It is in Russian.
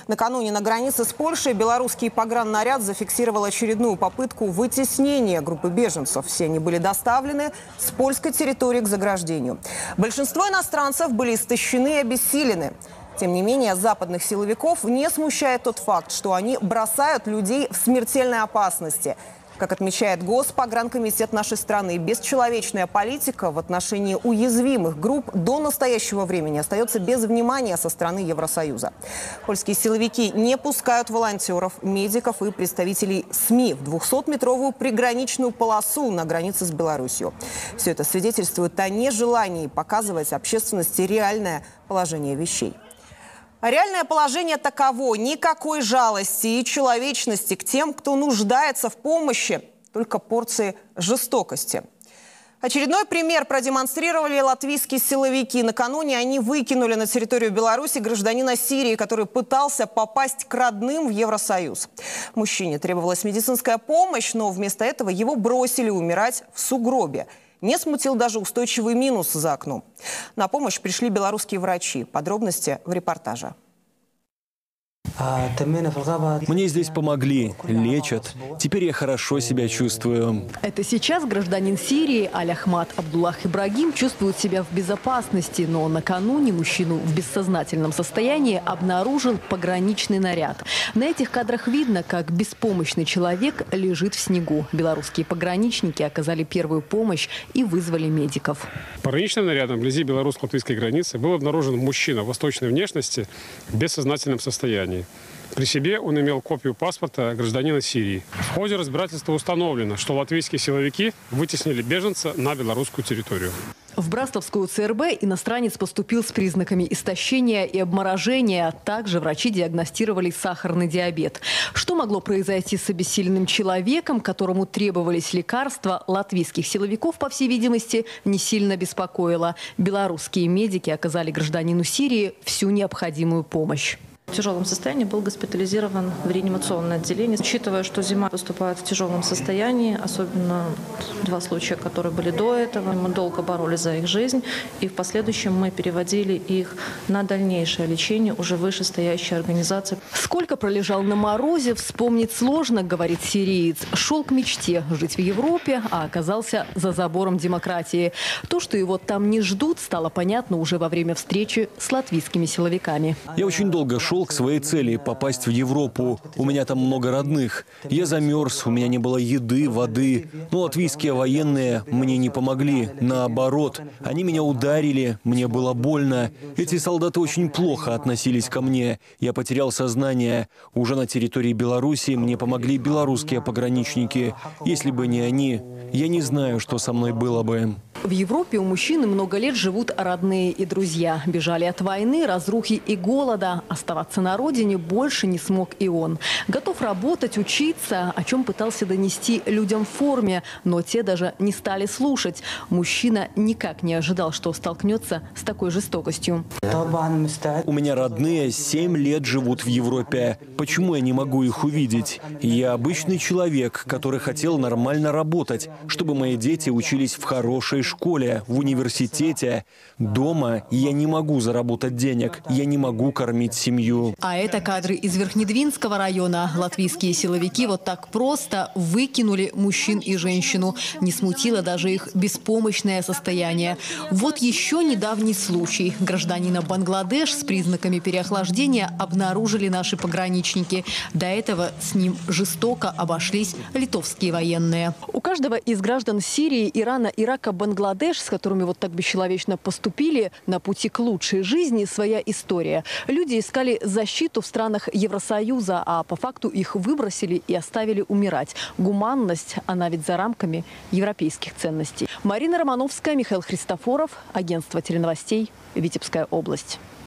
Накануне на границе с Польшей белорусский пограннаряд зафиксировал очередную попытку вытеснения группы беженцев. Все они были доставлены с польской территории к заграждению. Большинство иностранцев были истощены и обессилены. Тем не менее, западных силовиков не смущает тот факт, что они бросают людей в смертельной опасности. Как отмечает Госпогранкомитет нашей страны, бесчеловечная политика в отношении уязвимых групп до настоящего времени остается без внимания со стороны Евросоюза. Польские силовики не пускают волонтеров, медиков и представителей СМИ в 200-метровую приграничную полосу на границе с Беларусью. Все это свидетельствует о нежелании показывать общественности реальное положение вещей. А реальное положение таково: никакой жалости и человечности к тем, кто нуждается в помощи, только порции жестокости. Очередной пример продемонстрировали латвийские силовики. Накануне они выкинули на территорию Беларуси гражданина Сирии, который пытался попасть к родным в Евросоюз. Мужчине требовалась медицинская помощь, но вместо этого его бросили умирать в сугробе. Не смутил даже устойчивый минус за окном. На помощь пришли белорусские врачи. Подробности в репортаже. Мне здесь помогли, лечат. Теперь я хорошо себя чувствую. Это сейчас гражданин Сирии Аль-Ахмад Абдуллах Ибрагим чувствует себя в безопасности, но накануне мужчину в бессознательном состоянии обнаружил пограничный наряд. На этих кадрах видно, как беспомощный человек лежит в снегу. Белорусские пограничники оказали первую помощь и вызвали медиков. Пограничным нарядом вблизи белорусско-латвийской границы был обнаружен мужчина восточной внешности в бессознательном состоянии. При себе он имел копию паспорта гражданина Сирии. В ходе разбирательства установлено, что латвийские силовики вытеснили беженца на белорусскую территорию. В Браславскую ЦРБ иностранец поступил с признаками истощения и обморожения. Также врачи диагностировали сахарный диабет. Что могло произойти с обессиленным человеком, которому требовались лекарства, латвийских силовиков, по всей видимости, не сильно беспокоило. Белорусские медики оказали гражданину Сирии всю необходимую помощь. В тяжелом состоянии был госпитализирован в реанимационное отделение. Учитывая, что зима поступает в тяжелом состоянии, особенно 2 случая, которые были до этого, мы долго боролись за их жизнь, и в последующем мы переводили их на дальнейшее лечение уже вышестоящей организации. Сколько пролежал на морозе, вспомнить сложно, говорит сириец. Шел к мечте жить в Европе, а оказался за забором демократии. То, что его там не ждут, стало понятно уже во время встречи с латвийскими силовиками. Я очень долго шел к своей цели – попасть в Европу. У меня там много родных. Я замерз, у меня не было еды, воды. Но латвийские военные мне не помогли. Наоборот, они меня ударили, мне было больно. Эти солдаты очень плохо относились ко мне. Я потерял сознание. Уже на территории Беларуси мне помогли белорусские пограничники. Если бы не они, я не знаю, что со мной было бы. В Европе у мужчины много лет живут родные и друзья. Бежали от войны, разрухи и голода. Оставаться на родине больше не смог и он. Готов работать, учиться, о чем пытался донести людям в форме, но те даже не стали слушать. Мужчина никак не ожидал, что столкнется с такой жестокостью. У меня родные 7 лет живут в Европе. Почему я не могу их увидеть? Я обычный человек, который хотел нормально работать, чтобы мои дети учились в хорошей школе, в университете. Дома я не могу заработать денег, я не могу кормить семью. А это кадры из Верхнедвинского района. Латвийские силовики вот так просто выкинули мужчин и женщину. Не смутило даже их беспомощное состояние. Вот еще недавний случай. Гражданина Бангладеш с признаками переохлаждения обнаружили наши пограничники. До этого с ним жестоко обошлись литовские военные. У каждого из граждан Сирии, Ирана, Ирака, Бангладеш, с которыми вот так бесчеловечно поступили, на пути к лучшей жизни своя история. Люди искали защиту в странах Евросоюза, а по факту их выбросили и оставили умирать. Гуманность, она ведь за рамками европейских ценностей. Марина Романовская, Михаил Христофоров, агентство теленовостей, Витебская область.